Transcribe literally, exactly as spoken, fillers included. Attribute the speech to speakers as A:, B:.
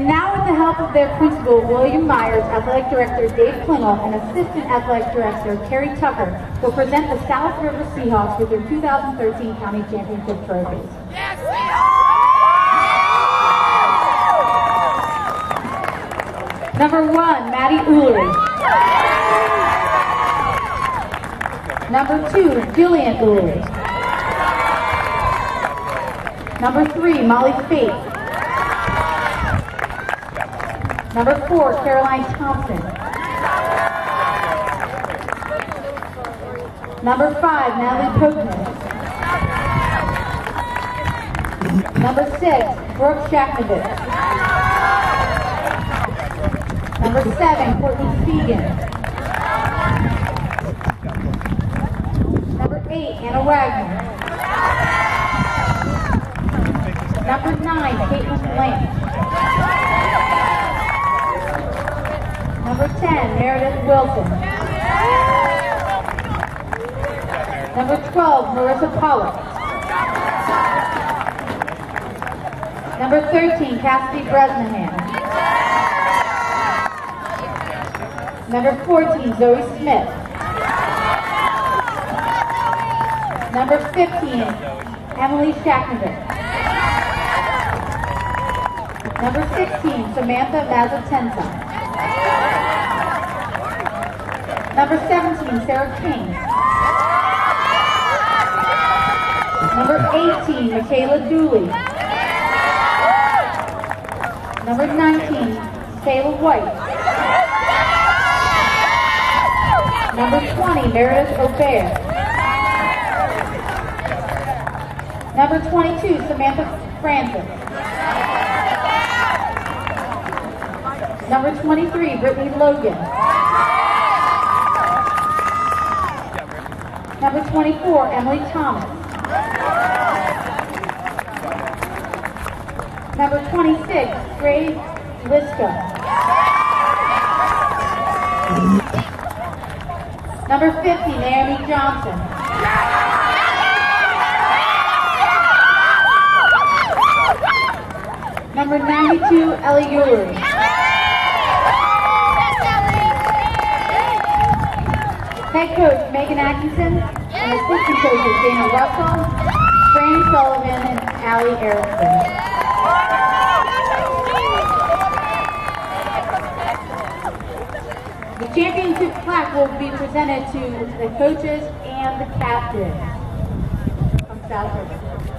A: And now with the help of their principal, William Myers, athletic director Dave Klingel, and assistant athletic director Kerry Tucker will present the South River Seahawks with their two thousand thirteen county championship trophies.
B: Yes,
A: Number one, Maddie Ulrich. Number two, Jillian Ulrich. Number three, Molly Faith. Number four, Caroline Thompson. Number five, Natalie Pogman. Number six, Brooke Shaknovich. Number seven, Courtney Fegan. Number eight, Anna Wagner. Number nine, Caitlin Blanche. Number ten, Meredith Wilson. Number twelve, Marissa Pollock. Number thirteen, Cassidy Bresnahan. Number fourteen, Zoe Smith. Number fifteen, Emily Shaknovich. Number sixteen, Samantha Mazatenza. Number seventeen, Sarah King. Number eighteen, Michaela Dooley. Number nineteen, Sayla White. Number twenty, Meredith O'Bear. Number twenty-two, Samantha Francis. Number twenty-three, Brittany Logan. Number twenty-four, Emily Thomas. Number twenty-six, Gray Liska. Number fifty, Naomi Johnson. Number ninety-two, Ellie Ulrich. Head coach Megan Atkinson and assistant coaches Dana Russell, Franny Sullivan, and Allie Erickson. The championship plaque will be presented to the coaches and the captains from South River.